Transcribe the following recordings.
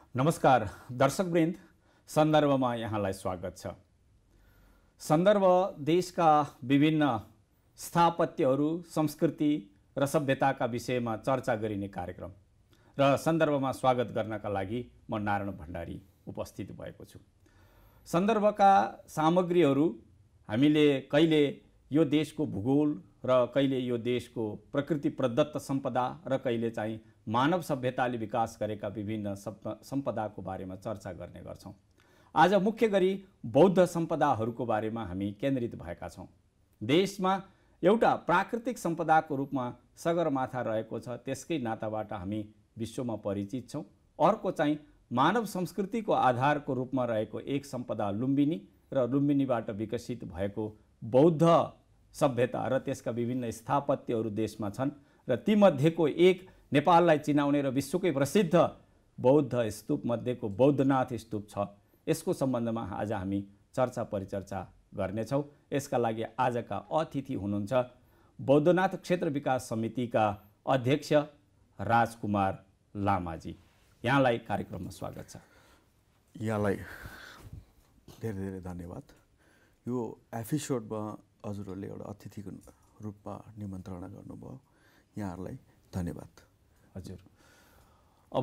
नमस्कार दर्शकवृन्द, सन्दर्भमा यहाँलाई स्वागत छ। सन्दर्भ देशका विभिन्न स्थापत्यहरू, संस्कृति र सभ्यताका विषयमा चर्चा गरिने कार्यक्रम र सन्दर्भमा स्वागत गर्नका लागि म नारायण भण्डारी उपस्थित भएको छु। सन्दर्भका सामग्रीहरू हामीले कहिले यो देशको भूगोल र कहिले यो देशको प्रकृति प्रदत्त सम्पदा र कहिले चाहिँ मानव सभ्यताले विकास गरेका विभिन्न सम्पदाको बारेमा चर्चा गर्ने गर्छौं। आज मुख्य गरी बौद्ध सम्पदाहरूको बारेमा हामी केन्द्रित भएका छौं। देशमा एउटा प्राकृतिक सम्पदाको रूपमा सगरमाथा रहेको छ, त्यसकै नाताबाट हामी विश्वमा परिचित छौं। अर्को चाहिँ मानव संस्कृतिको आधारको रूपमा रहेको एक सम्पदा लुम्बिनी र लुम्बिनीबाट विकसित भएको बौद्ध सभ्यता र त्यसका विभिन्न स्थापत्यहरू देशमा छन् र तीमध्येको एक नेपाललाई चिनाउने र विश्वकै प्रसिद्ध बौद्ध स्तूप मध्येको बौद्धनाथ स्तूप छ। यसको सम्बन्धमा आज हामी चर्चा परिचर्चा गर्नेछौँ। यसका लागि आजका अतिथि हुनुहुन्छ बौद्धनाथ क्षेत्र विकास समितिका अध्यक्ष राजकुमार लामाजी। यहाँलाई कार्यक्रममा स्वागत छ। यहाँलाई धेरै धेरै धन्यवाद। यो एपिसोडमा हजुरहरूले एउटा अतिथिको रूपमा निमन्त्रणा गर्नुभयो, यहाँहरूलाई धन्यवाद। हजुर, अब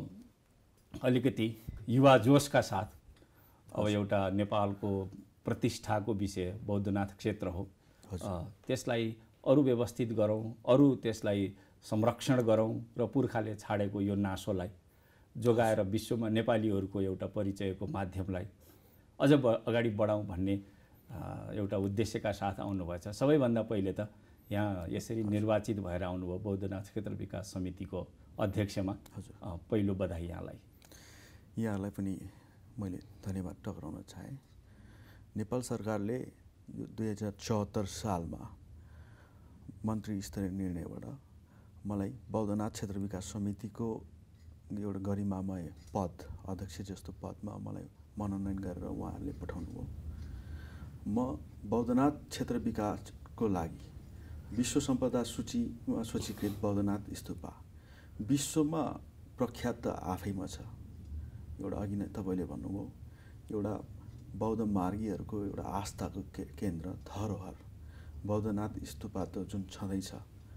अलिकति युवा जोशका साथ अब एउटा नेपालको प्रतिष्ठाको विषय बौद्धनाथ क्षेत्र हो, त्यसलाई अरू व्यवस्थित गरौँ, अरू त्यसलाई संरक्षण गरौँ र पुर्खाले छाडेको यो नासोलाई जोगाएर विश्वमा नेपालीहरूको एउटा परिचयको माध्यमलाई अझ अगाडि बढाउँ भन्ने एउटा उद्देश्यका साथ आउनुभएछ। सबैभन्दा पहिले त यहाँ यसरी निर्वाचित भएर आउनुभयो बौद्धनाथ क्षेत्र विकास समितिको अध्यक्षमा। पहिलो बधाई यहाँलाई। यहाँलाई पनि मैले धन्यवाद टक्राउन चाहेँ। नेपाल सरकारले यो 2074 सालमा मन्त्री स्तरीय निर्णयबाट मलाई बौद्धनाथ क्षेत्र विकास समितिको एउटा गरिमामय पद, अध्यक्ष जस्तो पदमा मलाई मनोनयन गरेर उहाँहरूले पठाउनु भयो। म बौद्धनाथ क्षेत्र विकासको लागि विश्व सम्पदा सूचीमा सूचीकृत बौद्धनाथ स्तूपा विश्वमा प्रख्यात त आफैमा छ। एउटा अघि नै तपाईँले भन्नुभयो, एउटा बौद्ध मार्गीहरूको एउटा आस्थाको केन्द्र, धरोहर बौद्धनाथ स्तूपा त जुन छँदैछ।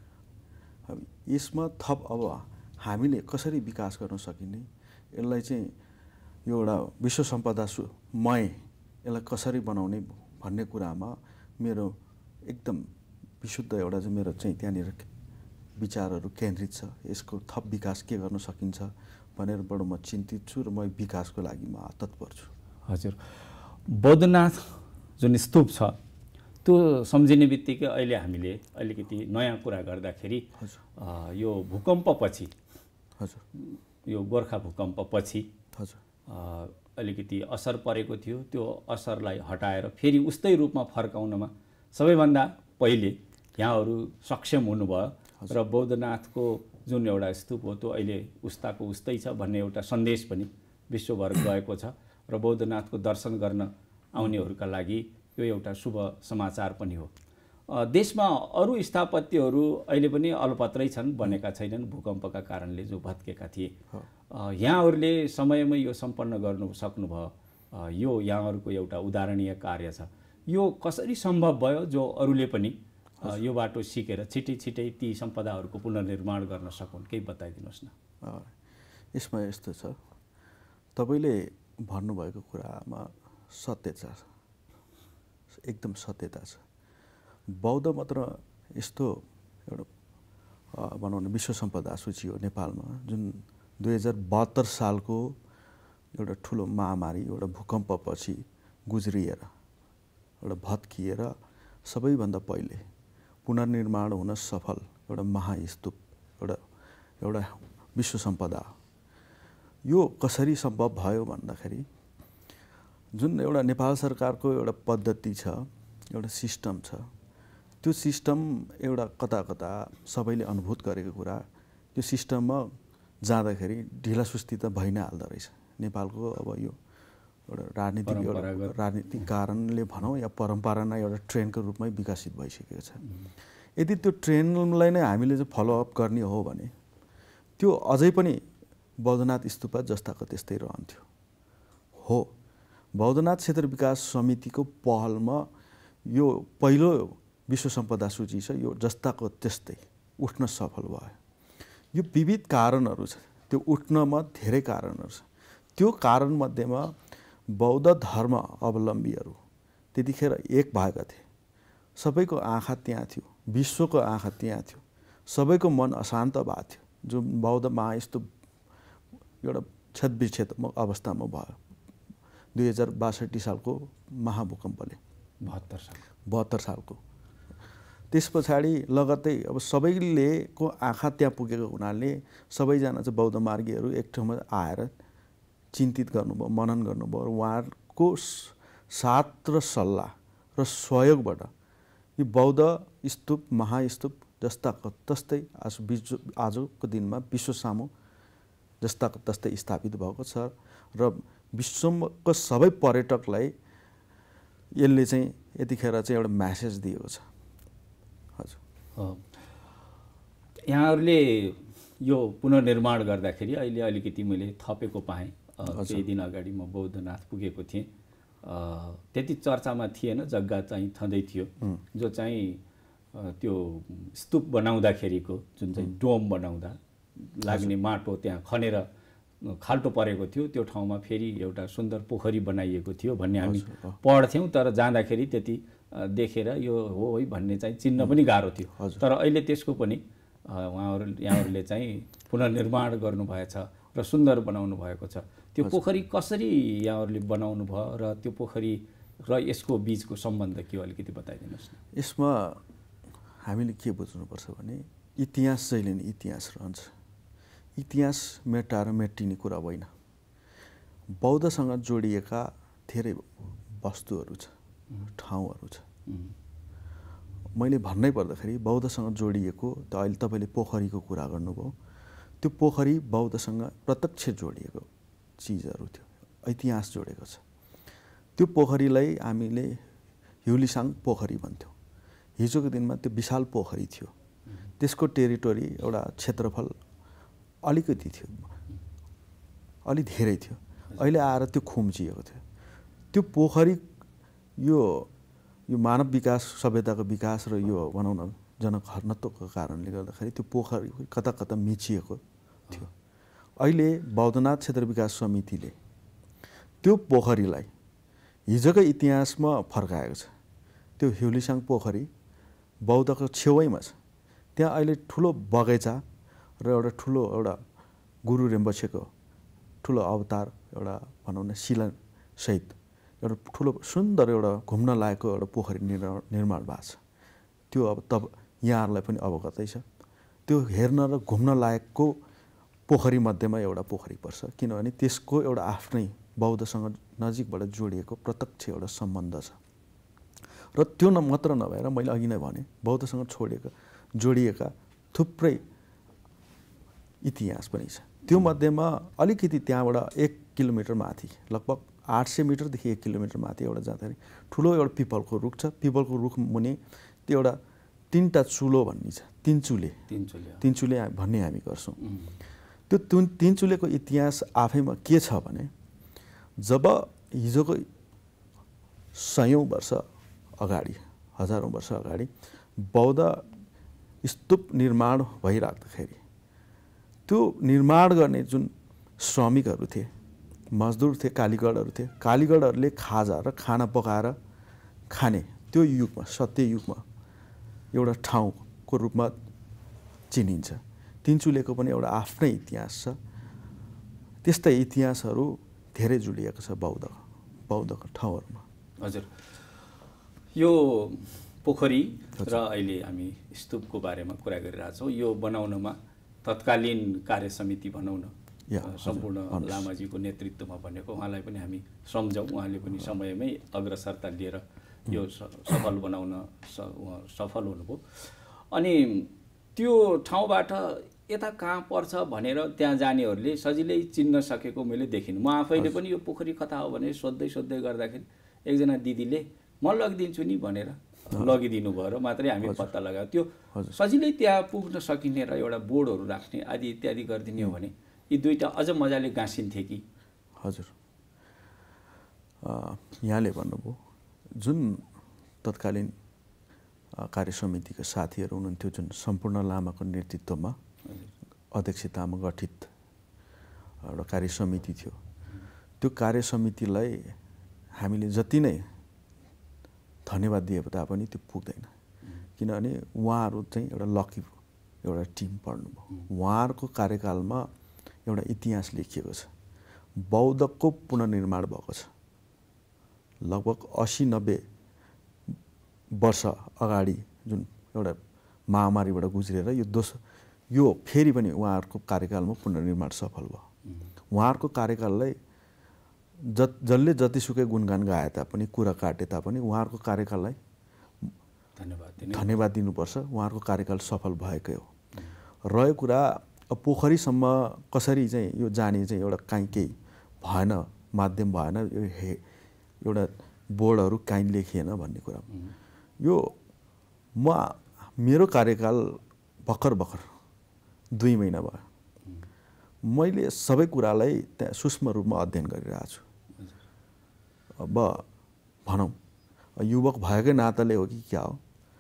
यसमा थप अब हामीले कसरी विकास गर्न सकिने, यसलाई चाहिँ यो एउटा विश्व सम्पदा मय यसलाई कसरी बनाउने भन्ने कुरामा मेरो एकदम विशुद्ध एउटा चाहिँ मेरो चाहिँ त्यहाँनिर विचारहरू केन्द्रित छ। यसको थप विकास के गर्न सकिन्छ भनेर बडो म चिन्तित छु र म विकासको लागि म तत्पर छु। हजुर, बौद्धनाथ जुन स्तूप छ त्यो सम्झिने बित्तिकै अहिले हामीले अलिकति नयाँ कुरा गर्दाखेरि यो भूकम्पपछि, हजुर, यो गोर्खा भूकम्पपछि हजुर अलिकति असर परेको थियो। त्यो असरलाई हटाएर फेरि उस्तै रूपमा फर्काउनमा सबैभन्दा पहिले यहाँहरू सक्षम हुनुभयो र बौद्धनाथको जुन एउटा स्तूप हो त्यो अहिले उस्ताको उस्तै छ भन्ने एउटा सन्देश पनि विश्वभर गएको छ र बौद्धनाथको दर्शन गर्न आउनेहरूका लागि यो एउटा शुभ समाचार पनि हो। देशमा अरू स्थापत्यहरू अहिले पनि अलपत्रै छन्, बनेका छैनन् भूकम्पका कारणले जो भत्केका थिए। यहाँहरूले समयमै यो सम्पन्न गर्नु सक्नुभयो। यो यहाँहरूको एउटा उदाहरणीय कार्य छ। यो कसरी सम्भव भयो जो अरूले पनि यो बाटो सिकेर छिटै छिटै ती सम्पदाहरूको पुनर्निर्माण गर्न सकुन्, केही बताइदिनुहोस् न। यसमा यस्तो छ, तपाईँले भन्नुभएको कुरामा सत्य छ, एकदम सत्यता छ। बौद्ध मात्र यस्तो एउटा भनौँ न विश्व सम्पदा सूची हो नेपालमा, जुन 2072 सालको एउटा ठुलो महामारी, एउटा भूकम्पपछि गुज्रिएर एउटा भत्किएर सबैभन्दा पहिले पुनर्निर्माण हुन सफल एउटा महास्तूप, एउटा विश्व सम्पदा। यो कसरी सम्भव भयो भन्दाखेरि जुन एउटा नेपाल सरकारको एउटा पद्धति छ, एउटा सिस्टम छ, त्यो सिस्टम एउटा कता कता सबैले अनुभूत गरेको कुरा, त्यो सिस्टममा जाँदाखेरि ढिलासुस्ती त भइ नै हाल्दो रहेछ। नेपालको अब यो एउटा राजनीतिक कारणले भनौँ या परम्परा नै एउटा ट्रेन्डको रूपमै विकसित भइसकेको छ। यदि त्यो ट्रेन्डलाई नै हामीले चाहिँ फलोअप गर्ने हो भने त्यो अझै पनि बौद्धनाथ स्तूप जस्ताको त्यस्तै रहन्थ्यो। हो, बौद्धनाथ क्षेत्र विकास समितिको पहलमा यो पहिलो विश्व सम्पदा सूची छ, यो जस्ताको त्यस्तै उठ्न सफल भयो। यो विविध कारणहरू छ, त्यो उठ्नमा धेरै कारणहरू छ। त्यो कारणमध्येमा बौद्ध धर्म अवलम्बीहरू त्यतिखेर एक भएका थिए। सबैको आँखा त्यहाँ थियो, विश्वको आँखा त्यहाँ थियो, सबैको मन अशान्त भएको थियो। जो बौद्ध महास्तूप एउटा क्षतविक्षत अवस्थामा भयो 2062 सालको महाभूकम्पले, 72 सालको। त्यस पछाडि लगत्तै अब सबैले को आँखा त्यहाँ पुगेको हुनाले सबैजना चाहिँ बौद्ध मार्गीहरू एक ठाउँमा आएर चिन्तित गर्नुभयो, मनन गर्नुभयो। उहाँहरूको साथ र सल्लाह र सहयोगबाट यो बौद्ध स्तूप महास्तूप जस्ताको तस्तै आजको दिनमा विश्व सामु जस्ताको तस्तै स्थापित भएको छ र विश्वको सबै पर्यटकलाई यसले चाहिँ यतिखेर चाहिँ एउटा म्यासेज दिएको छ। हजुर, यहाँहरूले यो पुनर्निर्माण गर्दाखेरि अहिले अलिकति मैले थपेको पाएँ। केही दिन अगाडि म बौद्धनाथ पुगेको थिएँ। त्यति चर्चामा थिएन, जग्गा चाहिँ छँदै थियो, जो चाहिँ त्यो स्तूप बनाउँदाखेरिको जुन चाहिँ डोम बनाउँदा लाग्ने माटो त्यहाँ खनेर खाल्टो परेको थियो, त्यो ठाउँमा फेरि एउटा सुन्दर पोखरी बनाइएको थियो भन्ने हामी पढ्थ्यौँ। तर जाँदाखेरि त्यति देखेर यो हो है भन्ने चाहिँ चिन्न पनि गाह्रो थियो। तर अहिले त्यसको पनि यहाँहरूले चाहिँ पुनर्निर्माण गर्नुभएछ र सुन्दर बनाउनु भएको छ। त्यो पोखरी कसरी यहाँहरूले बनाउनु भयो र त्यो पोखरी र यसको बीचको सम्बन्ध के हो अलिकति बताइदिनुहोस् न। यसमा हामीले के बुझ्नुपर्छ भने इतिहास जहिले नै इतिहास रहन्छ। इतिहास मेटाएर मेटिने कुरा होइन। बौद्धसँग जोडिएका धेरै वस्तुहरू छ, ठाउँहरू छ। मैले भन्नै पर्दाखेरि बौद्धसँग जोडिएको त अहिले तपाईँले पोखरीको कुरा गर्नुभयो, त्यो पोखरी बौद्धसँग प्रत्यक्ष जोडिएको चिजहरू थियो, इतिहास जोडेको छ। त्यो पोखरीलाई हामीले ह्युलिसाङ पोखरी भन्थ्यौँ। हिजोको दिनमा त्यो विशाल पोखरी थियो, त्यसको टेरिटोरी एउटा क्षेत्रफल अलिकति थियो, अलि धेरै थियो। अहिले आएर त्यो खुम्चिएको थियो। त्यो पोखरी यो मानव विकास, सभ्यताको विकास र यो भनौँ न जनघनत्वको कारणले गर्दाखेरि त्यो पोखरी कता कता मिचिएको थियो। अहिले बौद्धनाथ क्षेत्र विकास समितिले त्यो पोखरीलाई हिजोकै इतिहासमा फर्काएको छ। त्यो ह्युलिसाङ पोखरी बौद्धको छेउैमा छ। त्यहाँ अहिले ठुलो बगैँचा र एउटा ठुलो एउटा गुरु रिम्पोछेको ठुलो अवतार एउटा भनौँ न शिलासहित एउटा ठुलो सुन्दर एउटा घुम्न लायकको एउटा पोखरी निर्माण भएको छ। त्यो अब यहाँहरूलाई पनि अवगतै छ। त्यो हेर्न र घुम्न लायकको पोखरी मध्येमा एउटा पोखरी पर्छ, किनभने त्यसको एउटा आफ्नै बौद्धसँग नजिकबाट जोडिएको प्रत्यक्ष एउटा सम्बन्ध छ। र त्यो मात्र नभएर मैले अघि नै भने बौद्धसँग जोडिएका थुप्रै इतिहास पनि छ। त्यो मध्येमा अलिकति त्यहाँबाट 1 किलोमिटर माथि, लगभग 800 मिटरदेखि 1 किलोमिटर माथि एउटा जाँदाखेरि ठुलो एउटा पिपलको रुख छ। पिपलको रुख मुनि त्यो एउटा 3टा चुलो भन्ने छ, तिनचुले भन्ने हामी गर्छौँ। त्यो तिनचुलेको इतिहास आफैमा के छ भने जब हिजोको सयौँ वर्ष अगाडि, हजारौँ वर्ष अगाडि बौद्ध स्तूप निर्माण भइराख्दाखेरि त्यो निर्माण गर्ने जुन श्रमिकहरू थिए, मजदुर थिए, कालीगढहरू थिए, कालीगढहरूले खाजा र खाना पकाएर खाने त्यो युगमा, सत्ययुगमा एउटा ठाउँको रूपमा चिनिन्छ। तिनचुलेको पनि एउटा आफ्नै इतिहास छ। त्यस्तै इतिहासहरू धेरै जोडिएको छ बौद्धको ठाउँहरूमा। हजुर, यो पोखरी र अहिले हामी स्तूपको बारेमा कुरा गरिरहेछौँ। यो बनाउनमा तत्कालीन कार्य समिति भनौँ न, सम्पूर्ण लामाजीको नेतृत्वमा भनेको, उहाँलाई पनि हामी सम्झौँ। उहाँले पनि समयमै अग्रसरता लिएर यो सफल बनाउन सफल हुनुभयो। अनि त्यो ठाउँबाट यता कहाँ पर्छ भनेर त्यहाँ जानेहरूले सजिलै चिन्न सकेको मैले देखिनँ। म आफैले पनि यो पोखरी कता हो भने सोध्दै गर्दाखेरि एकजना दिदीले म लगिदिन्छु नि भनेर लगिदिनु भयो र मात्रै हामी पत्ता लगायो। त्यो सजिलै त्यहाँ पुग्न सकिने र एउटा बोर्डहरू राख्ने आदि इत्यादि गरिदिने हो भने यी दुईटा अझ मजाले गाँसिन्थे कि? हजुर, यहाँले भन्नुभयो जुन तत्कालीन कार्य समितिका साथीहरू हुनुहुन्थ्यो, जुन सम्पूर्ण लामाको नेतृत्वमा अध्यक्षतामा गठित एउटा कार्य समिति थियो, त्यो कार्य समितिलाई हामीले जति नै धन्यवाद दिए तापनि त्यो पुग्दैन। किनभने उहाँहरू चाहिँ एउटा लकी एउटा टिम पढ्नुभयो। उहाँहरूको कार्यकालमा एउटा इतिहास लेखिएको छ। बौद्धको पुनर्निर्माण भएको छ। लगभग 80-90 वर्ष अगाडि जुन एउटा महामारीबाट गुज्रेर यो फेरि पनि उहाँहरूको कार्यकालमा पुनर्निर्माण सफल भयो। उहाँहरूको कार्यकाललाई जसले जतिसुकै गुणगान गाए तापनि, कुरा काटे तापनि उहाँहरूको कार्यकाललाई धन्यवाद दिनुपर्छ। उहाँहरूको कार्यकाल सफल भएकै हो। रह्यो कुरा पोखरीसम्म कसरी चाहिँ यो जाने चाहिँ एउटा काहीँ केही भएन, माध्यम भएन, एउटा बोर्डहरू काहीँ लेखिएन भन्ने कुरा, यो मेरो कार्यकाल भर्खर 2 महिना भयो। मैले सबै कुरालाई त्यहाँ सूक्ष्म रूपमा अध्ययन गरिरहेको छु। अब भनौँ युवक भएकै नाताले हो कि क्या हो,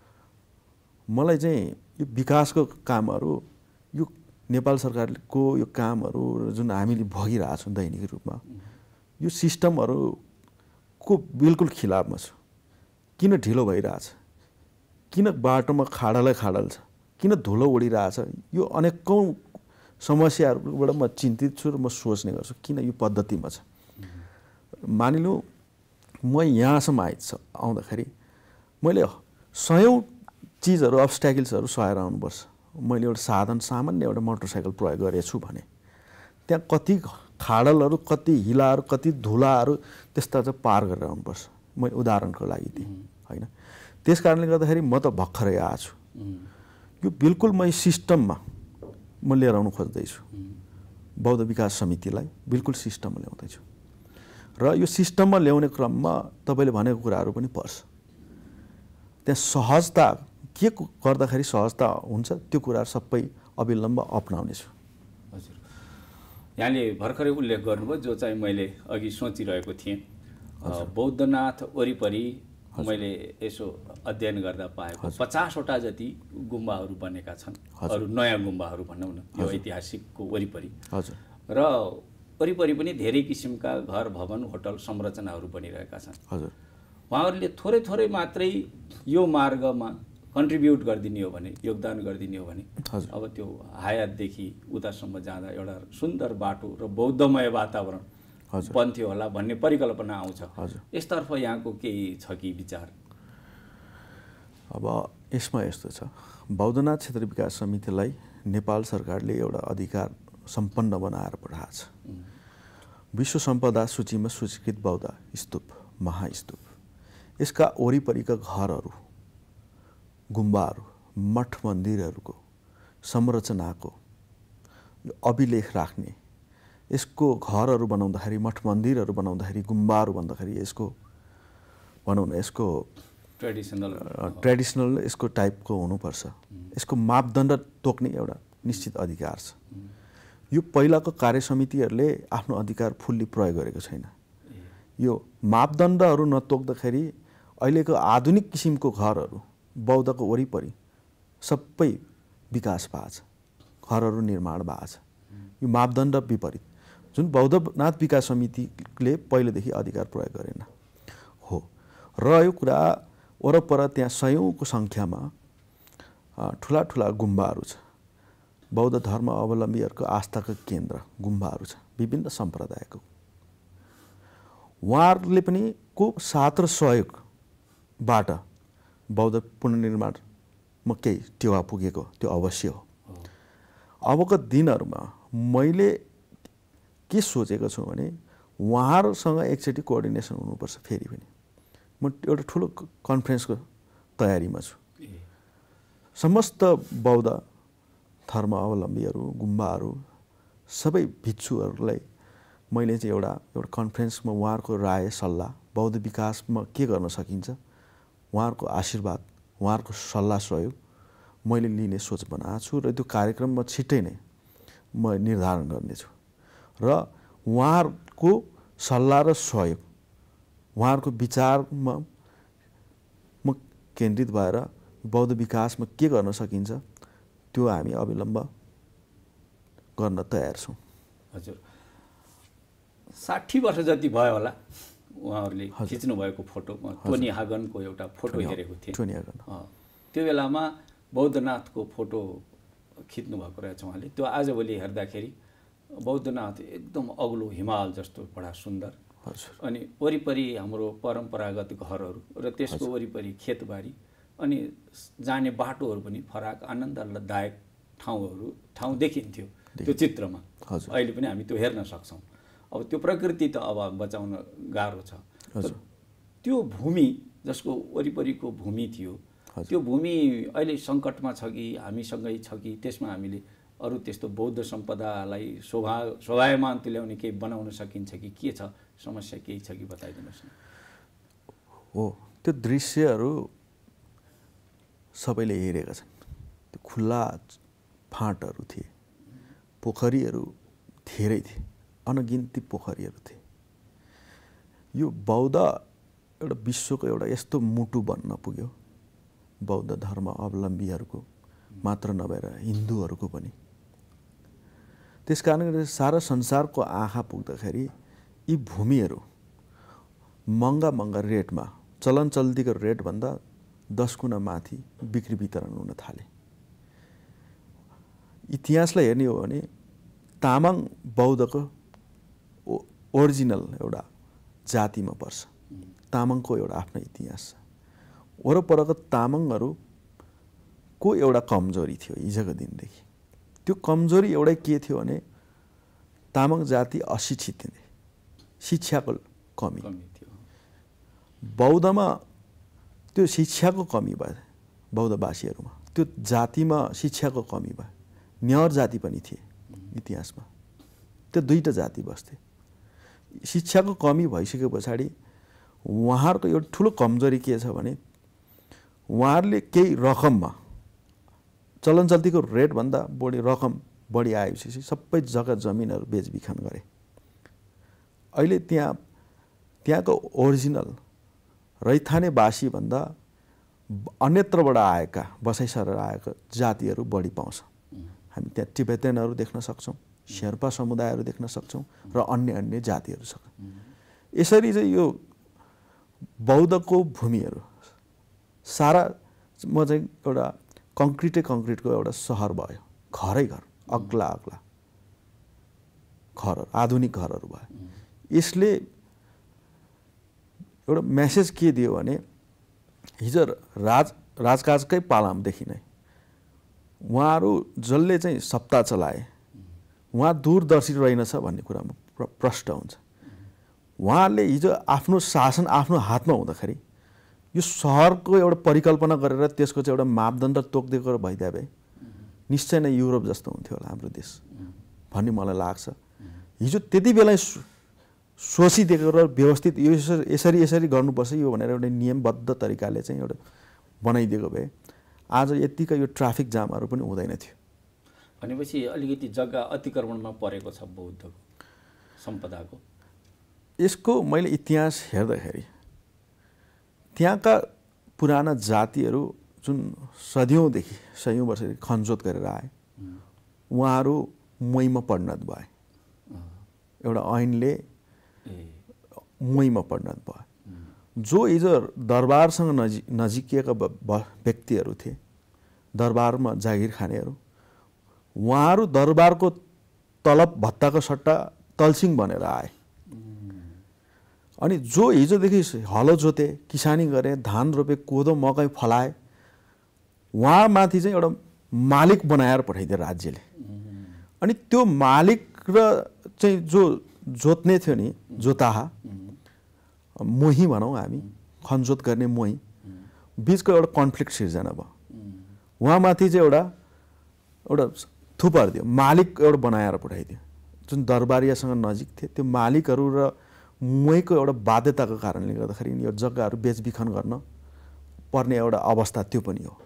मलाई चाहिँ यो विकासको कामहरू, यो नेपाल सरकारको यो कामहरू जुन हामीले भोगिरहेछौँ दैनिक रूपमा, यो सिस्टमहरूको बिल्कुल खिलाफमा छु। किन ढिलो भइरहेछ, किन बाटोमा खाडलै खाडल छ, किन धुलो उडिरहेछ, यो अनेकौँ समस्याहरूबाट म चिन्तित छु र म सोच्ने गर्छु किन यो पद्धतिमा छ। मानिलौँ म यहाँसम्म आउँदाखेरि मैले सयौँ चिजहरू, अब्स्ट्याकल्सहरू सहेर आउनुपर्छ। मैले एउटा सामान्य एउटा मोटरसाइकल प्रयोग गरेछु भने त्यहाँ कति खाडलहरू, कति हिलाहरू, कति धुलाहरू त्यस्ता चाहिँ पार गरेर आउनुपर्छ। मैले उदाहरणको लागि दिएँ होइन। त्यस कारणले गर्दाखेरि म त भर्खरै आएको छु। यो बिल्कुल म सिस्टममा म लिएर आउनु खोज्दैछु। बौद्ध विकास समितिलाई बिल्कुल सिस्टममा ल्याउँदैछु र यो सिस्टममा ल्याउने क्रममा तपाईँले भनेको कुराहरू पनि पर्छ। त्यहाँ सहजता के गर्दाखेरि सहजता हुन्छ त्यो कुराहरू सबै अविलम्ब अपनाउनेछु। हजुर, यहाँले भर्खरै उल्लेख गर्नुभयो जो चाहिँ मैले अघि सोचिरहेको थिएँ। बौद्धनाथ वरिपरि मैले यसो अध्ययन गर्दा पाएको 50वटा जति गुम्बाहरू बनेका छन्। अरू नयाँ गुम्बाहरू भनौँ न, यो ऐतिहासिकको वरिपरि। हजुर, र वरिपरि पनि धेरै किसिमका घर, भवन, होटल संरचनाहरू बनिरहेका छन्। हजुर, उहाँहरूले थोरै मात्रै यो मार्गमा कन्ट्रिब्युट गरिदिने हो भने, योगदान गरिदिने हो भने, अब त्यो हायातदेखि उतासम्म जाँदा एउटा सुन्दर बाटो र बौद्धमय वातावरण बन्थ्यो होला भन्ने परिकल्पना आउँछ। यसतर्फ यहाँको केही छ कि विचार? अब यसमा यस्तो छ, बौद्धनाथ क्षेत्र विकास समितिलाई नेपाल सरकारले एउटा अधिकार सम्पन्न बनाएर पठाएको छ। विश्व सम्पदा सूचीमा सूचीकृत बौद्ध स्तूप, महास्तूप, यसका वरिपरिका घरहरू, गुम्बाहरू, मठ मन्दिरहरूको संरचनाको अभिलेख राख्ने, यसको घरहरू बनाउँदाखेरि, मठ मन्दिरहरू बनाउँदाखेरि, गुम्बाहरू भन्दाखेरि यसको भनौँ न यसको ट्रेडिसनल यसको टाइपको हुनुपर्छ। यसको मापदण्ड तोक्ने एउटा निश्चित अधिकार छ। यो पहिलाको कार्य समितिहरूले आफ्नो अधिकार फुल्ली प्रयोग गरेको छैन। यो मापदण्डहरू नतोक्दाखेरि अहिलेको आधुनिक किसिमको घरहरू बौद्धको वरिपरि सबै विकास भएको छ, घरहरू निर्माण भएको छ। यो मापदण्ड विपरीत जुन बौद्धनाथ विकास समितिले पहिलेदेखि अधिकार प्रयोग गरेन हो। र यो कुरा वरपर त्यहाँ सयौँको सङ्ख्यामा ठुला ठुला गुम्बाहरू छ। बौद्ध धर्म अवलम्बीहरूको आस्थाको केन्द्र गुम्बाहरू छ, विभिन्न सम्प्रदायको। उहाँहरूले पनि को साथ र सहयोगबाट बौद्ध पुनर्निर्माणमा केही टेवा पुगेको त्यो अवश्य हो। अबको दिनहरूमा मैले के सोचेको छु भने उहाँहरूसँग एकचोटि कोअर्डिनेसन हुनुपर्छ। फेरि पनि म एउटा ठुलो कन्फरेन्सको तयारीमा छु। समस्त बौद्ध धर्म अवलम्बीहरू, गुम्बाहरू, सबै भिक्षुहरूलाई मैले चाहिँ एउटा कन्फरेन्समा उहाँहरूको राय सल्लाह, बौद्ध विकासमा के गर्न सकिन्छ, उहाँहरूको आशीर्वाद, उहाँहरूको सल्लाह सहयोग मैले लिने सोच बनाएको छु र त्यो कार्यक्रममा छिट्टै नै म निर्धारण गर्नेछु। र उहाँहरूको सल्लाह र सहयोग, उहाँहरूको विचारमा म केन्द्रित भएर बौद्ध विकासमा के गर्न सकिन्छ त्यो हामी अविलम्ब गर्न तयार छौँ। हजुर, 60 वर्ष जति भयो होला उहाँहरूले खिच्नु भएको फोटो, टोनी हागनको एउटा फोटो हेरेको थिएँ। त्यो बेलामा बौद्धनाथको फोटो खिच्नु भएको रहेछ उहाँले। त्यो आजभोलि हेर्दाखेरि बौद्धनाथ एकदम अग्लो हिमाल जस्तो बडा सुन्दर। अनि वरिपरि हाम्रो परम्परागत घरहरू र त्यसको वरिपरि खेतबारी अनि जाने बाटोहरू पनि फराक आनन्ददायक ठाउँ देखिन्थ्यो त्यो चित्रमा। अहिले पनि हामी त्यो हेर्न सक्छौँ। अब त्यो प्रकृति त अब बचाउन गाह्रो छ। त्यो भूमि जसको वरिपरिको भूमि थियो, त्यो भूमि अहिले सङ्कटमा छ कि हामीसँगै छ कि त्यसमा हामीले अरू त्यस्तो बौद्ध सम्पदालाई शोभायमान तुल्याउने केही बनाउन सकिन्छ कि के छ, समस्या केही छ कि बताइदिनुहोस् न। हो, त्यो दृश्यहरू सबैले हेरेका छन्। त्यो खुल्ला फाँटहरू थिए, पोखरीहरू धेरै थिए, अनगिन्ती पोखरीहरू थिए। यो बौद्ध एउटा विश्वको एउटा यस्तो मुटु बन्न पुग्यो, बौद्ध धर्म अवलम्बीहरूको मात्र नभएर हिन्दूहरूको पनि। त्यस कारणले सारा संसारको आँखा पुग्दाखेरि यी भूमिहरू महँगा महँगा रेटमा, चलन चल्तीको रेटभन्दा 10 गुणा माथि बिक्री वितरण हुन थाले। इतिहासलाई हेर्ने हो भने तामाङ बौद्धको ओरिजिनल एउटा जातिमा पर्छ। तामाङको एउटा आफ्नो इतिहास छ। वरपरको तामाङहरूको एउटा कमजोरी थियो हिजोको दिनदेखि। त्यो कमजोरी एउटै के थियो भने तामाङ जाति अशिक्षित थिए, शिक्षाको कमी थियो। बौद्धमा त्यो शिक्षाको कमी भयो, बौद्धवासीहरूमा त्यो जातिमा शिक्षाको कमी भयो। न्यार जाति पनि थिए इतिहासमा, त्यो दुईटा जाति बस्थे। शिक्षाको कमी भइसके पछाडि उहाँहरूको एउटा ठुलो कमजोरी के छ भने उहाँहरूले केही रकममा, चलन चल्तीको रेटभन्दा बढी रकम बढी आएपछि सबै जग्गा जमिनहरू बेचबिखन गरे। अहिले त्यहाँको ओरिजिनल रैथानेवासी भन्दा अन्यत्रबाट आएका, बसाइ सरेर आएका जातिहरू बढी पाउँछ। हामी त्यहाँ टिबेटनहरू देख्न सक्छौँ, शेर्पा समुदायहरू देख्न सक्छौँ र अन्य जातिहरू छ। यसरी चाहिँ यो बौद्धको भूमिहरू सारा म चाहिँ एउटा कङ्क्रिटको एउटा सहर भयो, घरै घर, अग्ला घरहरू, आधुनिक घरहरू भयो। यसले एउटा मेसेज के दियो भने हिजो राजकाजकै पालामदेखि नै उहाँहरू जसले चाहिँ सत्ता चलाए उहाँ दूरदर्शी रहेनछ भन्ने कुरामा प्रष्ट हुन्छ। उहाँले हिजो आफ्नो शासन आफ्नो हातमा हुँदाखेरि यो सहरको एउटा परिकल्पना गरेर त्यसको चाहिँ एउटा मापदण्ड तोकिदिएको भइदिए भए निश्चय नै युरोप जस्तो हुन्थ्यो होला हाम्रो देश भन्ने मलाई लाग्छ। हिजो त्यति बेला सोचिदिएको र व्यवस्थित यो यसरी गर्नुपर्छ यो भनेर एउटा नियमबद्ध तरिकाले चाहिँ एउटा बनाइदिएको भए आज यतिका यो ट्राफिक जामहरू पनि हुँदैन थियो। भनेपछि अलिकति जग्गा अतिक्रमणमा परेको छ बौद्धको सम्पदाको। यसको मैले इतिहास हेर्दाखेरि त्यहाँका पुराना जातिहरू जुन सयौँ वर्षदेखि खनजोत गरेर आए उहाँहरू मोहीमा परिणत भए। एउटा ऐनले मोहीमा परिणत भयो। जो हिजो दरबारसँग नजिकिएका व्यक्तिहरू थिए, दरबारमा जागिर खानेहरू, उहाँहरू दरबारको तलब भत्ताको सट्टा तल्सिङ बनेर आए। अनि जो हिजोदेखि हलो जोते, किसानी गरे, धान रोपे, कोदो मकै फलाए, उहाँमाथि चाहिँ एउटा मालिक बनाएर पठाइदियो राज्यले। अनि त्यो मालिक र चाहिँ जो जोत्ने थियो नि, जोताहा मोही भनौँ हामी, खनजोत गर्ने मोही बिचको एउटा कन्फ्लिक्ट सिर्जना भयो। उहाँमाथि चाहिँ एउटा थुपार दियो, मालिक एउटा बनाएर पठाइदियो। जुन दरबारियासँग नजिक थिए त्यो मालिकहरू र मोहीको एउटा बाध्यताको कारणले गर्दाखेरि यो जग्गाहरू बेचबिखन गर्न पर्ने एउटा अवस्था त्यो पनि हो।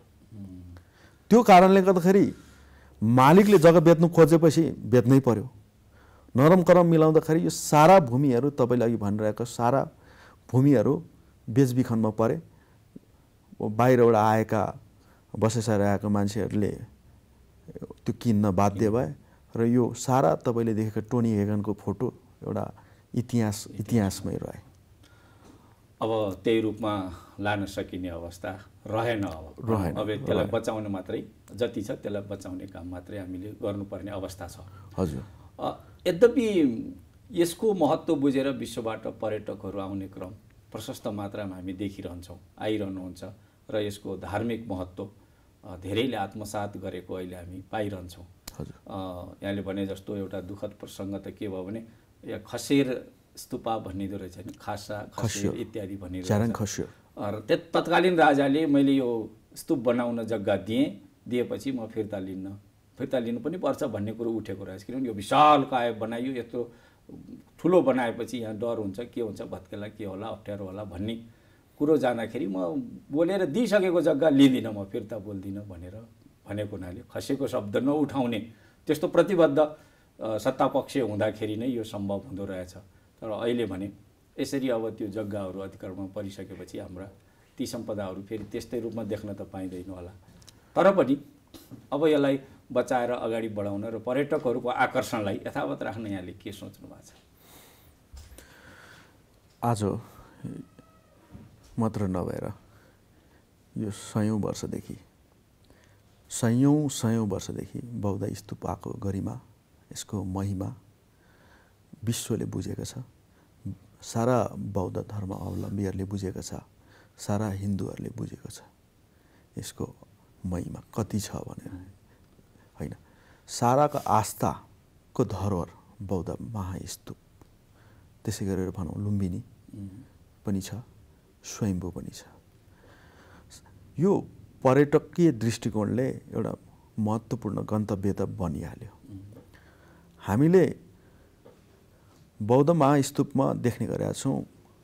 त्यो कारणले गर्दाखेरि मालिकले जग्गा बेच्नु खोजेपछि बेच्नै पर्यो। नरम करम मिलाउँदाखेरि यो सारा भूमिहरू तपाईँले अघि भनिरहेको सारा भूमिहरू बेचबिखनमा परे। बाहिरबाट आएका बसेसाएर आएका मान्छेहरूले त्यो किन्न बाध्य भए र यो सारा तपाईँले देखेको टोनी हेगनको फोटो एउटा इतिहासमै रहे। अब त्यही रूपमा लान सकिने अवस्था रहेन। अब त्यसलाई बचाउन मात्रै जति छ त्यसलाई बचाउने काम मात्रै हामीले गर्नुपर्ने अवस्था छ। हजुर। यद्यपि यसको महत्त्व बुझेर विश्वबाट पर्यटकहरू आउने क्रम प्रशस्त मात्रामा हामी देखिरहन्छौँ, आइरहनुहुन्छ र यसको धार्मिक महत्त्व धेरैले आत्मसात गरेको अहिले हामी पाइरहन्छौँ। यहाँले भने जस्तो एउटा दुःखद प्रसङ्ग त के भयो भने खसेर स्तूपा भनिँदो रहेछ नि, खासा खसेर इत्यादि भनिँदो रहेछ। र तत्कालीन राजाले मैले यो स्तूप बनाउन जग्गा दिएपछि म फिर्ता लिनु पनि पर्छ भन्ने कुरो उठेको रहेछ। किनभने यो विशाल काय बनाइयो, यत्रो ठुलो बनाएपछि यहाँ डर हुन्छ, के हुन्छ, भत्केला के होला, अप्ठ्यारो होला भन्ने कुरो जाँदाखेरि म बोलेर दिइसकेको जग्गा लिँदिनँ, म फिर्ता बोल्दिनँ भनेको हुनाले खसेको शब्द नउठाउने त्यस्तो प्रतिबद्ध सत्तापक्ष हुँदाखेरि नै यो सम्भव हुँदो रहेछ। तर अहिले भने यसरी अब त्यो जग्गाहरू अधिकारमा परिसकेपछि हाम्रा ती सम्पदाहरू फेरि त्यस्तै रूपमा देख्न त पाइँदैन होला। तर पनि अब यसलाई बचाएर अगाडि बढाउन र पर्यटकहरूको आकर्षणलाई यथावत राख्न यहाँले के सोच्नु भएको छ? आज मात्र नभएर यो सयौँ वर्षदेखि बौद्ध स्तूपको गरिमा, यसको महिमा विश्वले बुझेको छ। सारा बौद्ध धर्म अवलम्बीहरूले बुझेको छ, सारा हिन्दूहरूले बुझेको छ यसको महिमा कति छ भनेर, होइन? साराको आस्थाको धरोहर बौद्ध महास्तूप, त्यसै गरेर भनौँ लुम्बिनी पनि छ, स्वयम्भू पनि छ। यो पर्यटकीय दृष्टिकोणले एउटा महत्त्वपूर्ण गन्तव्य त बनिहाल्यो। हामीले बौद्ध महास्तूपमा देख्ने गरेका छौँ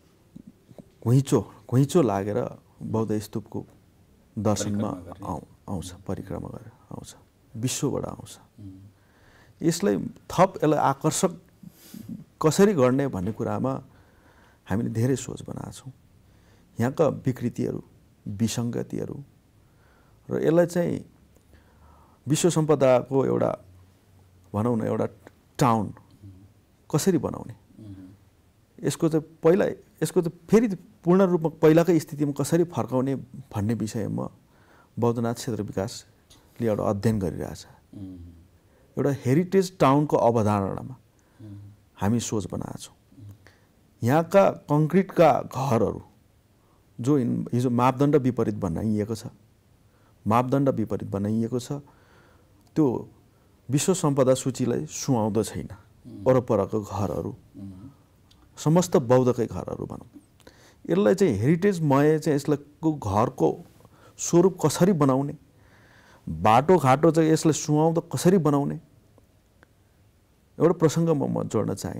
घुइँचो लागेर बौद्ध स्तूपको दर्शनमा आउँछ, परिक्रमा गरेर आउँछ, विश्वबाट आउँछ। यसलाई आकर्षक कसरी गर्ने भन्ने कुरामा हामीले धेरै सोच बनाएका छौँ। यहाँका विकृतिहरू, विसङ्गतिहरू र यसलाई चाहिँ विश्व सम्पदाको एउटा भनौँ न एउटा टाउन कसरी बनाउने, यसको चाहिँ फेरि पूर्ण रूपमा पहिलाकै स्थितिमा कसरी फर्काउने भन्ने विषयमा बौद्धनाथ क्षेत्र विकासले एउटा अध्ययन गरिरहेछ। एउटा हेरिटेज टाउनको अवधारणामा हामी सोच बनाएका छौँ। यहाँका कङ्क्रिटका घरहरू जो हिजो मापदण्ड विपरीत बनाइएको छ, त्यो विश्व सम्पदा सूचीलाई सुहाउँदो छैन। वरपरको घरहरू समस्त बौद्धकै घरहरू भनौँ, यसलाई चाहिँ हेरिटेजमय चाहिँ यसलाई घरको स्वरूप कसरी बनाउने, बाटोघाटो चाहिँ यसलाई सुहाउँदो कसरी बनाउने, एउटा प्रसङ्गमा म जोड्न चाहेँ।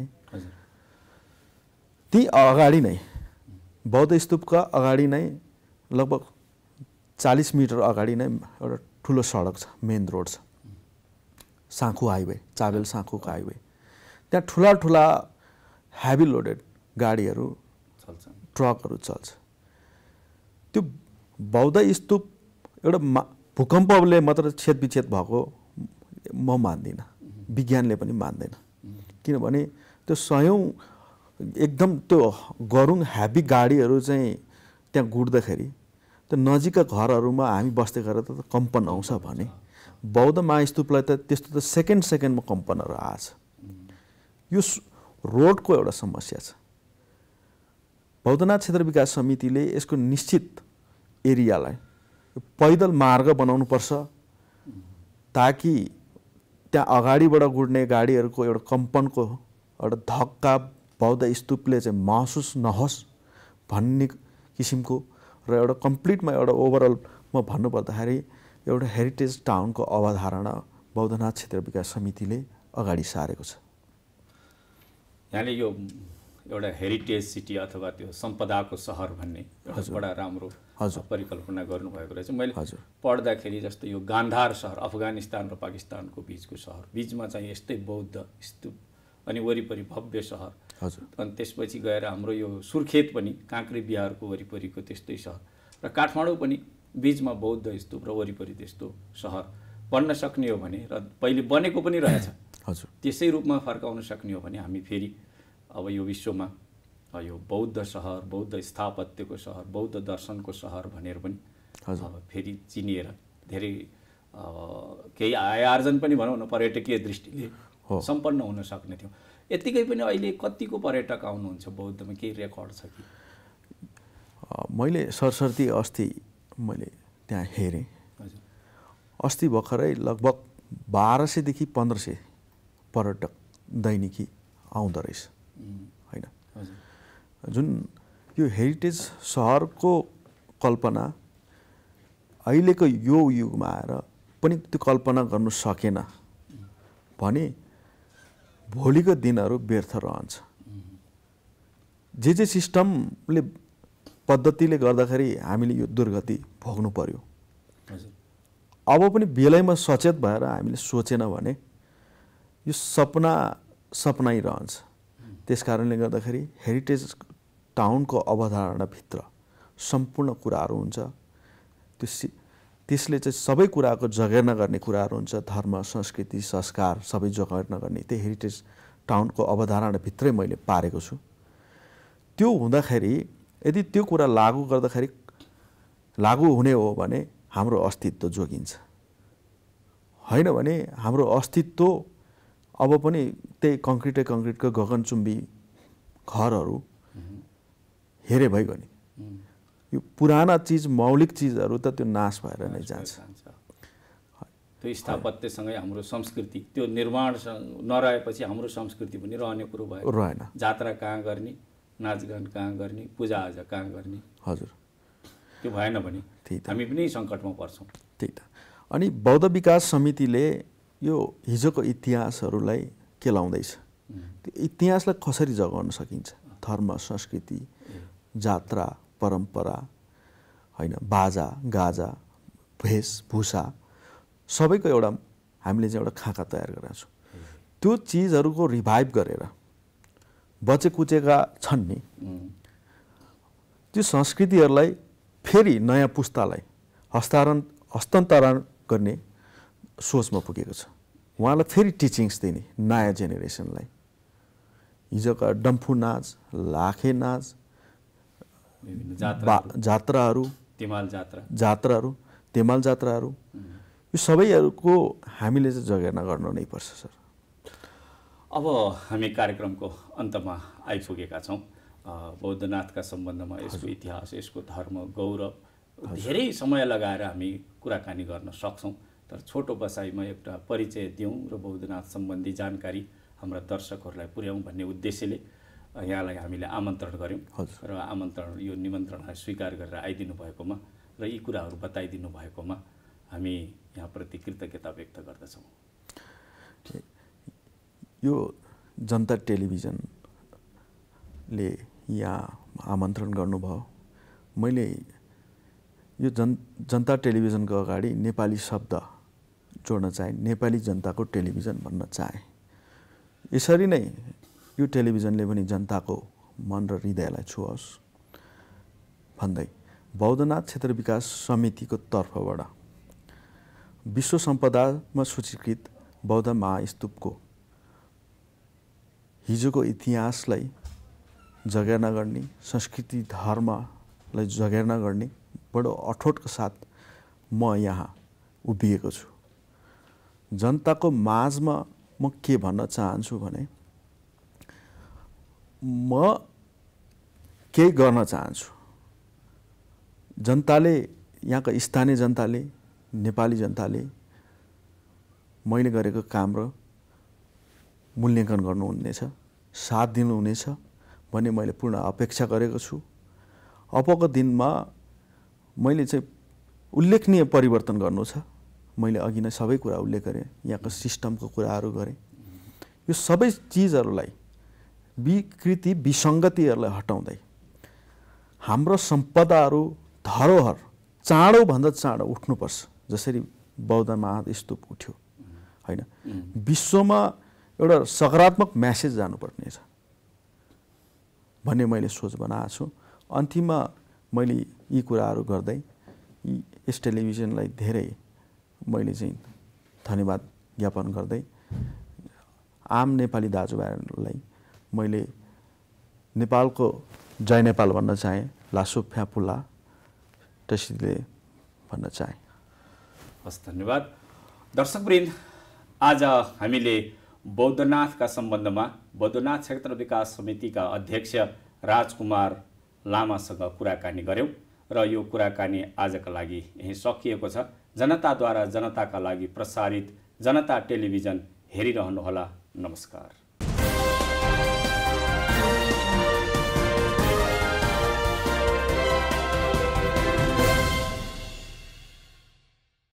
ती अगाडि नै बौद्ध स्तूपका अगाडि नै लगभग 40 मिटर अगाडि नै एउटा ठुलो सडक छ, मेन रोड छ, साँखु हाइवे, चाबेल साँखुको हाइवे। त्यहाँ ठुला हेभी लोडेड गाडीहरू, ट्रकहरू चल्छ। त्यो बौद्ध स्तूप एउटा भूकम्पले मात्र छेदविच्छेद भएको म मान्दिनँ, विज्ञानले पनि मान्दैन। किनभने त्यो सयौँ एकदम त्यो गरुङ हेभी गाडीहरू चाहिँ त्यहाँ गुड्दाखेरि त्यो नजिकका घरहरूमा हामी बस्दै गरेर त कम्पन आउँछ भने बौद्ध महास्तूपलाई त त्यस्तो त सेकेन्डमा कम्पनहरू आएछ। यो रोडको एउटा समस्या छ। बौद्धनाथ क्षेत्र विकास समितिले यसको निश्चित एरियालाई पैदल मार्ग बनाउनुपर्छ ताकि त्यहाँ अगाडिबाट गुड्ने गाडीहरूको एउटा कम्पनको एउटा धक्का बौद्ध स्तूपले चाहिँ महसुस नहोस् भन्ने किसिमको र एउटा कम्प्लिटमा एउटा ओभरअलमा भन्नुपर्दाखेरि एउटा हेरिटेज टाउनको अवधारणा बौद्धनाथ क्षेत्र विकास समितिले अगाडि सारेको छ। यहाँले यो एउटा हेरिटेज सिटी अथवा त्यो सम्पदाको सहर भन्ने एउटा बडा राम्रो परिकल्पना गर्नुभएको रहेछ। मैले पढ्दाखेरि जस्तो यो गान्धार सहर, अफगानिस्तान र पाकिस्तानको बिचको सहर, बिचमा चाहिँ यस्तै बौद्ध स्तूप अनि वरिपरि भव्य सहर। हजुर। अनि त्यसपछि गएर हाम्रो यो सुर्खेत पनि काँक्रे बिहारको वरिपरिको त्यस्तै सहर र काठमाडौँ पनि बीचमा बौद्ध स्तूप र वरिपरि त्यस्तो सहर बन्न सक्ने हो भने र पहिले बनेको पनि रहेछ। हजुर। त्यसै रूपमा फर्काउन सक्ने हो भने हामी फेरि अब यो विश्वमा यो बौद्ध सहर, बौद्ध स्थापत्यको सहर, बौद्ध दर्शनको सहर भनेर पनि फेरि चिनिएर धेरै केही आय आर्जन पनि भनौँ न पर्यटकीय दृष्टिले सम्पन्न हुन सक्ने थियो। यतिकै पनि अहिले कतिको पर्यटक आउनुहुन्छ बौद्धमा, केही रेकर्ड छ कि? मैले सरसर्ती अस्ति मैले त्यहाँ हेरेँ। अस्ति भर्खरै लगभग 1200 देखि 1500 पर्यटक दैनिकी आउँदो रहेछ होइन। जुन यो हेरिटेज सहरको कल्पना अहिलेको यो युगमा आएर पनि त्यो कल्पना गर्नु सकेन भने भोलिको दिनहरू व्यर्थ रहन्छ। जे सिस्टमले पद्धतिले गर्दाखेरि हामीले यो दुर्गति भोग्नु पर्यो, अब पनि बेलैमा सचेत भएर हामीले सोचेन भने यो सपनै रहन्छ। त्यस कारणले गर्दाखेरि हेरिटेज टाउनको अवधारणाभित्र सम्पूर्ण कुराहरू हुन्छ। त्यसले चाहिँ सबै कुराको जगेर्ना गर्ने कुराहरू हुन्छ। धर्म, संस्कृति, संस्कार सबै जगेर्ना गर्ने त्यही हेरिटेज टाउनको अवधारणाभित्रै मैले पारेको छु। त्यो हुँदाखेरि यदि त्यो कुरा लागू गर्दाखेरि लागू हुने हो भने हाम्रो अस्तित्व जोगिन्छ, होइन भने हाम्रो अस्तित्व अब पनि त्यही कङ्क्रिटको गगनचुम्बी घरहरू हेरे भइगयो नि। यो पुराना चिज, मौलिक चिजहरू त त्यो नाश भएर नै जान्छ। त्यो स्थापत्यसँगै हाम्रो संस्कृति, त्यो निर्माण नरहेपछि हाम्रो संस्कृति पनि रहने कुरो भयो रहेन। जात्रा कहाँ गर्ने, नाचगान कहाँ गर्ने, पूजाआजा कहाँ गर्ने? हजुर। त्यो भएन भने हामी पनि सङ्कटमा पर्छौँ। त्यही त। अनि बौद्ध विकास समितिले यो हिजोको इतिहासहरूलाई केलाउँदैछ। त्यो इतिहासलाई कसरी जगाउन सकिन्छ? धर्म, संस्कृति, जात्रा, परम्परा होइन, बाजा गाजा, वेशभूषा सबैको एउटा हामीले चाहिँ एउटा खाका तयार गरेका छौँ। त्यो चिजहरूको रिभाइभ गरेर बचेकुचेका छन् नि, त्यो संस्कृतिहरूलाई फेरि नयाँ पुस्तालाई हस्तान्तरण गर्ने सोचमा पुगेको छ। उहाँलाई फेरि टिचिङ्स दिने नयाँ जेनेरेसनलाई। हिजोका डम्फु नाच, लाखे नाच, जात्राहरू, तेमाल जात्राहरू यो सबैहरूको हामीले चाहिँ जगेर्ना गर्नु नै पर्छ सर। अब हामी कार्यक्रमको अन्तमा आइपुगेका छौँ। बौद्धनाथका सम्बन्धमा यसको इतिहास, यसको धर्म, गौरव धेरै समय लगाएर हामी कुराकानी गर्न सक्छौँ। तर छोटो बसाइमा एउटा परिचय दिउँ र बौद्धनाथ सम्बन्धी जानकारी हाम्रा दर्शकहरूलाई पुर्याउँ भन्ने उद्देश्यले यहाँलाई हामीले आमन्त्रण गऱ्यौँ र यो निमन्त्रणलाई स्वीकार गरेर आइदिनु भएकोमा र यी कुराहरू बताइदिनु भएकोमा हामी यहाँप्रति कृतज्ञता व्यक्त गर्दछौँ। यो जनता टेलिभिजनले यहाँ आमन्त्रण गर्नुभयो। मैले यो जनता टेलिभिजनको अगाडि नेपाली शब्द जोड्न चाहे, नेपाली जनताको टेलिभिजन भन्न चाहे। यसरी नै यो टेलिभिजनले पनि जनताको मन र हृदयलाई छुओस् भन्दै बौद्धनाथ क्षेत्र विकास समितिको तर्फबाट विश्व सम्पदामा सूचीकृत बौद्ध महास्तूपको हिजोको इतिहासलाई जगेर्ना गर्ने, संस्कृति धर्मलाई जगेर्ना गर्ने बडो अठोटको साथ म यहाँ उभिएको छु। जनताको माझमा म के भन्न चाहन्छु भने म केही गर्न चाहन्छु। जनताले, यहाँका स्थानीय जनताले, नेपाली जनताले मैले गरेको काम र मूल्याङ्कन गर्नुहुनेछ, साथ दिनुहुनेछ भन्ने मैले पूर्ण अपेक्षा गरेको छु। अबको दिनमा मैले चाहिँ उल्लेखनीय परिवर्तन गर्नु छ। मैले अघि नै सबै कुरा उल्लेख गरेँ, यहाँको सिस्टमको कुराहरू गरेँ। यो सबै चिजहरूलाई, विकृति विसङ्गतिहरूलाई हटाउँदै हाम्रो सम्पदाहरू, धरोहर चाँडोभन्दा चाँडो उठ्नुपर्छ। जसरी बौद्ध महास्तूप उठ्यो होइन, विश्वमा एउटा सकारात्मक म्यासेज जानुपर्ने छ भन्ने मैले सोच बनाएको छु। अन्तिममा मैले यी कुराहरू गर्दै यस टेलिभिजनलाई धेरै मैले चाहिँ धन्यवाद ज्ञापन गर्दै आम नेपाली दाजुभाइहरूलाई मैले नेपालको जय नेपाल भन्न चाहेँ, लासो फ्यापुला त्यसैले भन्न चाहेँ। हस्, धन्यवाद। दर्शकवृन्द, आज हामीले बौद्धनाथका सम्बन्धमा बौद्धनाथ क्षेत्र विकास समितिका अध्यक्ष राजकुमार लामासँग कुराकानी गऱ्यौँ र यो कुराकानी आजका लागि यही सकिएको छ। जनताद्वारा जनताका लागि प्रसारित जनता टेलिभिजन हेरिरहनुहोला। नमस्कार।